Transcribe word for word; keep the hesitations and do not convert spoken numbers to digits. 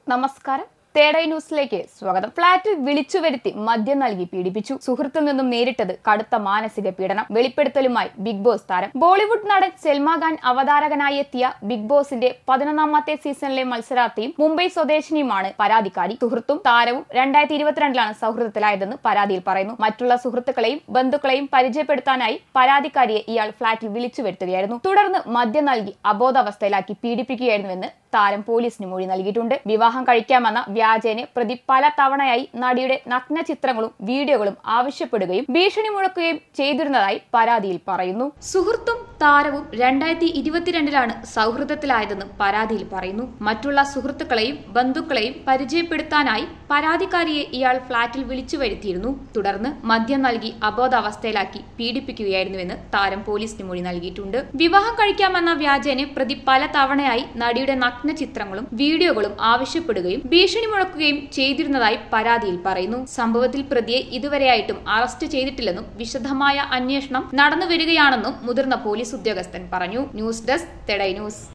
നമസ്കാരം. തേടൈ ന്യൂസിലേക്ക് സ്വാഗതം. ഫ്ളാറ്റിൽ വിളിച്ചു വരുത്തി മദ്യം നൽകി പീഡിപ്പിച്ചു. സുഹൃത്തിൽ നിന്നും നേരിട്ടത് കടുത്ത മാനസിക പീഡനം. വെളിപ്പെടുത്തലുമായി ബിഗ് ബോസ് താരം. ബോളിവുഡ് നടൻ സൽമാൻ ഖാൻ അവതാരകനായി എത്തിയ ബിഗ് ബോസിന്റെ പതിനൊന്നാമത്തെ സീസണിലെ മത്സരാർത്ഥിയും മുംബൈ സ്വദേശിനിയുമാണ് പരാതിക്കാരി. സുഹൃത്തും താരവും രണ്ടായിരത്തി ഇരുപത്തിരണ്ടിലാണ് സൗഹൃദത്തിലായതെന്ന് പരാതിയിൽ പറയുന്നു. മറ്റുള്ള സുഹൃത്തുക്കളെയും ബന്ധുക്കളെയും പരിചയപ്പെടുത്താനായി പരാതിക്കാരിയെ ഇയാൾ ഫ്ളാറ്റിൽ വിളിച്ചു വരുത്തുകയായിരുന്നു. തുടർന്ന് മദ്യം നൽകി അബോധാവസ്ഥയിലാക്കി പീഡിപ്പിക്കുകയായിരുന്നുവെന്ന് താരം പോലീസിന് മൊഴി നൽകിയിട്ടുണ്ട്. വിവാഹം കഴിക്കാമെന്ന വ്യാജേന പ്രതി പല തവണയായി നടിയുടെ നഗ്ന ചിത്രങ്ങളും വീഡിയോകളും ആവശ്യപ്പെടുകയും ഭീഷണി മുഴക്കുകയും ചെയ്തിരുന്നതായി പരാതിയിൽ പറയുന്നു. സുഹൃത്തും താരവും രണ്ടായിരത്തി ഇരുപത്തിരണ്ടിലാണ് സൗഹൃദത്തിലായതെന്ന് പരാതിയിൽ പറയുന്നു. മറ്റുള്ള സുഹൃത്തുക്കളെയും ബന്ധുക്കളെയും പരിചയപ്പെടുത്താനായി പരാതിക്കാരിയെ ഇയാൾ ഫ്ളാറ്റിൽ വിളിച്ചു വരുത്തിയിരുന്നു. തുടർന്ന് മദ്യം നൽകി അബോധാവസ്ഥയിലാക്കി പീഡിപ്പിക്കുകയായിരുന്നുവെന്ന് താരം പോലീസിന് മൊഴി നൽകിയിട്ടുണ്ട്. വിവാഹം കഴിക്കാമെന്ന വ്യാജേന പ്രതി പല തവണയായി നടിയുടെ നഗ്ന ചിത്രങ്ങളും വീഡിയോകളും ആവശ്യപ്പെടുകയും ഭീഷണി മുഴക്കുകയും ചെയ്തിരുന്നതായി പരാതിയിൽ പറയുന്നു. സംഭവത്തിൽ പ്രതിയെ ഇതുവരെയായിട്ടും അറസ്റ്റ് ചെയ്തിട്ടില്ലെന്നും വിശദമായ അന്വേഷണം നടന്നുവരികയാണെന്നും മുതിർന്ന പോലീസ് ഉദ്യോഗസ്ഥൻ പറഞ്ഞു. ന്യൂസ് ഡെസ്ക് തേടൈ ന്യൂസ്.